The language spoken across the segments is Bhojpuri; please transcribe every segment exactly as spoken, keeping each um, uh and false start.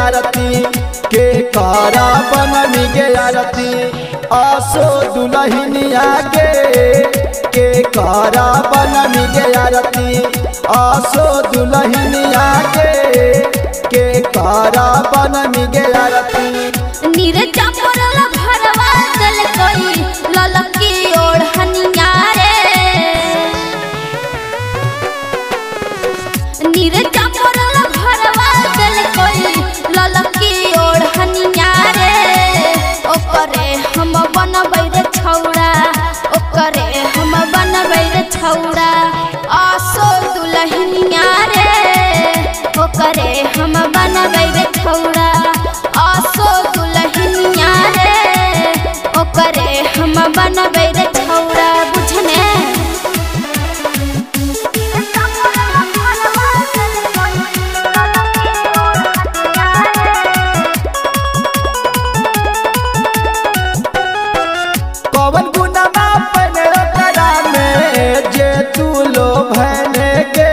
आरती के करा बनमी गे आरती आसो दुल्हनिया गे के करा बनमी गे आरती आसो दुल्हनिया गे के करा बनमी गे आरती नीरजा परल भरवा दल कोई ललकी ओढ़निया रे नीरजा परल भरवा दल कोई ललकी ओढ़निया रे ओकरे हम बनबै रे छौड़ा ओकरे हम बनबै रे छौड़ा आसो दुल्हनिया रे ओकरे हम बनबै रे छौड़ा आसो दुल्हनिया रे ओकरे हम बनबै रे छौड़ा बुझने पवन गुनमा पने करा में जे तू लो भने के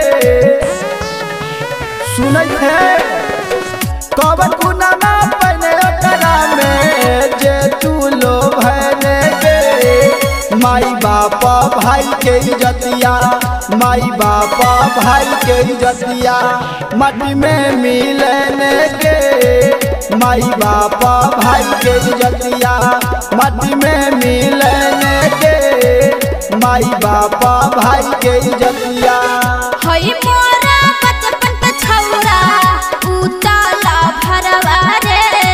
सुनै है पवन गुनमा पने करा में जे तू लो भने के माई बापा भाई के इज्जतिया माई बापा भाई के इज्जतिया मट्टी में मिलने के माई बापा भाई के इज्जतिया मट्टी में मिलने के माई बापा भाई के इज्जतिया हई मोरा बचपन के छौड़ा उताला भरवा रे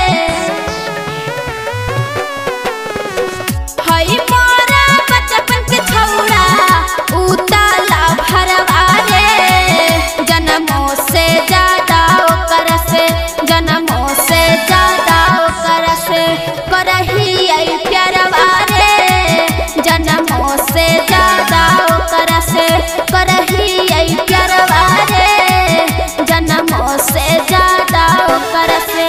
हई मोरा बचपन के छौड़ा उताला भरवा रे जन्मों से ज्यादा ओकर से जन्मों से ज्यादा ओकर से करही आई प्यारवा रे जन्मों से ज्यादा ओकर से करही आई प्यारवा रे जन्मों से ज्यादा ओकर से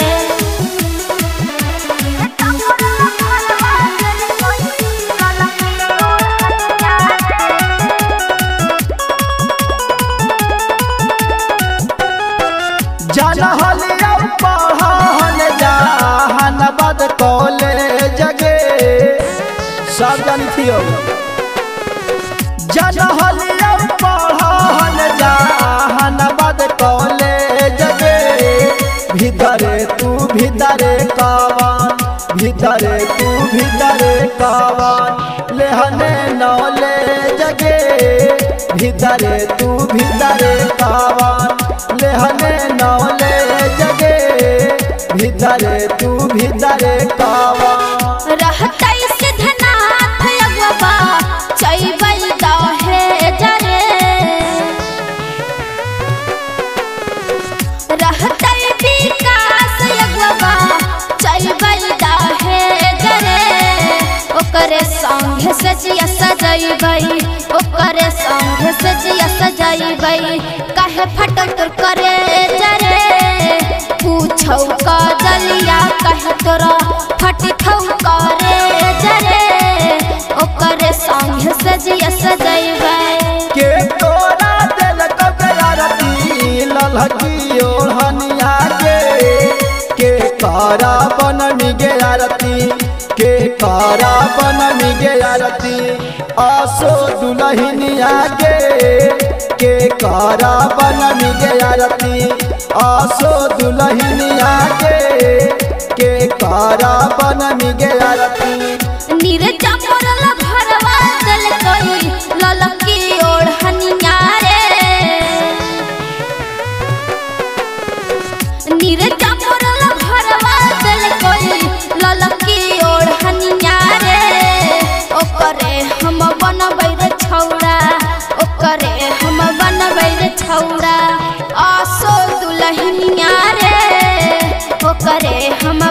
जनहलिया पढ़न जहानाबाद कॉलेज गे सब जानती हो जनहलिया पढ़न जहानाबाद कॉलेज गे भीतरे तू भीतरे कावन भीतरे तू भीतरे कावन लेहने नॉलेज गे भीतरे तू भीतरे कावन लेहने नॉलेज गे भीतरे तू भीतरे कावन रहतै सिद्धनाथ अगवा चैबै दहे जरे रहतै विकास अगवा चैबै दहे जरे ओकरे संगे सजिया सजैबै ओकरे संगे सजिया सजैबै काहे फटल तोर करे जरे पूछौ का दलिया कहे तोरा फटखौ करे जरे ओकरे संगे सजिया सजैबै के तोरा दिल कबरारती ललकी ओढ़निया गे के करा बनमी गे आरती के करा बनमी गे आरती आसो दुल्हनिया गे के करा बनमी गे आरती आसो दुल्हनिया गे के करा बनमी गे आरती नीरजा परल भरवा दल कोई ललकी ओढ़निया रे नीरजा परल भरवा दल कोई ललकी ओढ़निया रे ओकरे हम बनबै रे छौड़ा ओकरे हम बनबै रे छौड़ा आसो दुल्हनिया रे ओकरे हम